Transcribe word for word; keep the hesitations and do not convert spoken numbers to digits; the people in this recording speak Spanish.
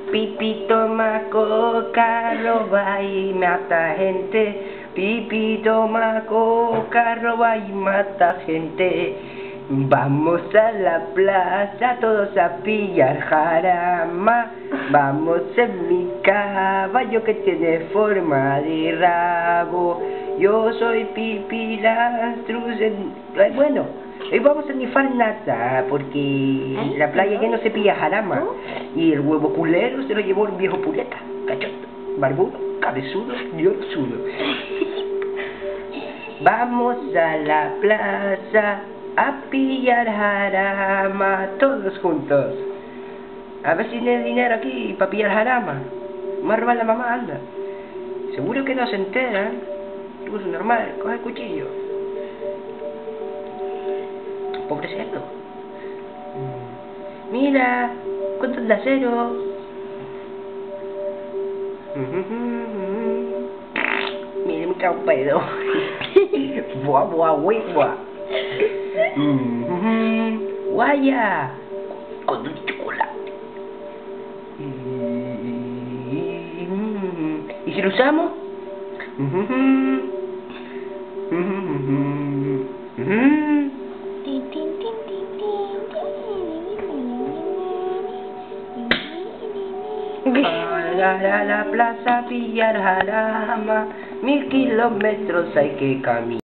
Pipi toma coca, roba y mata gente. Pipi toma coca, roba y mata gente. Vamos a la plaza todos a pillar jarama. Vamos en mi caballo que tiene forma de rabo. Yo soy Pipi Lastrus. En... Bueno, hoy vamos a nifar nata porque en la playa ya no se pilla jarama. Y el huevo culero se lo llevó un viejo puleta, cachondo, barbudo, cabezudo y orzudo. Vamos a la plaza a pillar jarama todos juntos. A ver si tiene dinero aquí para pillar jarama. Más roba la mamá, anda. Seguro que no se entera. Tú es normal, coge el cuchillo. Pobre cerdo. Mira, ¿cuánto es de acero? Mira, me cago en pedo. Buah, buah, buah, buah. Guaya, con un chocolate. ¿Y si lo usamos? Llegar a la plaza, pillar jarama, mil kilómetros hay que caminar.